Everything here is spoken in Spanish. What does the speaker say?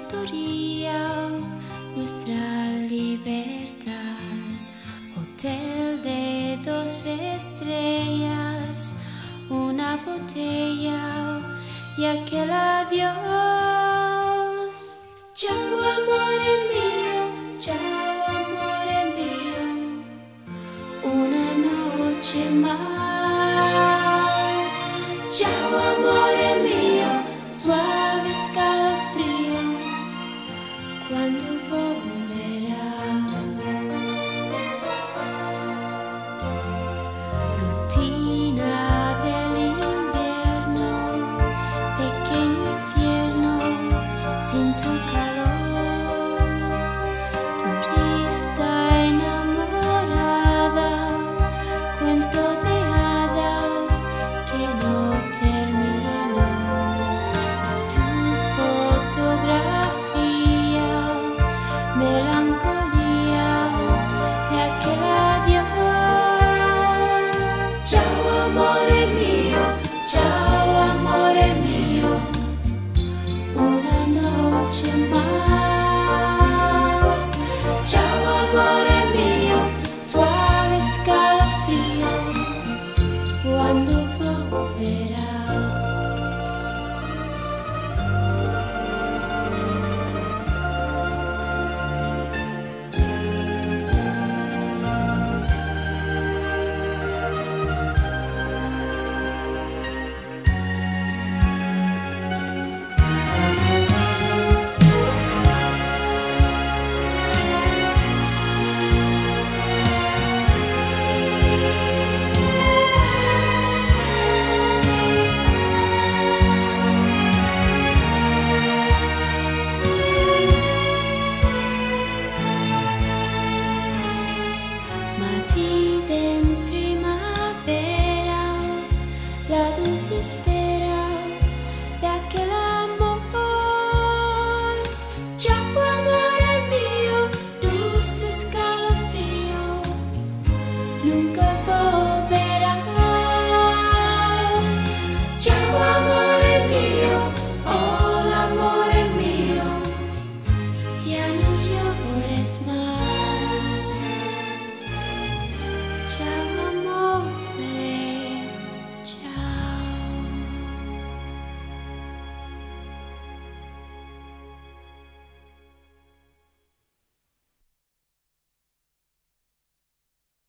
factoría, nuestra libertad. Hotel de 2 estrellas, una botella y aquel adiós. Chao, amore mío, chao, amore mío, una noche más. Chao, amore mío, suave escalofrío, cuando volverá. Rutina del invierno, pequeño infierno sin tu calor. Turista enamorada, cuento de hadas que no terminó. Tu fotografía, melancolía de aquel adiós. Chao, amore mío, chao, amore mío, una noche más. Chao, amore mío, suave escalofrío, cuando volverá. Madrid en primavera, la dulce espera.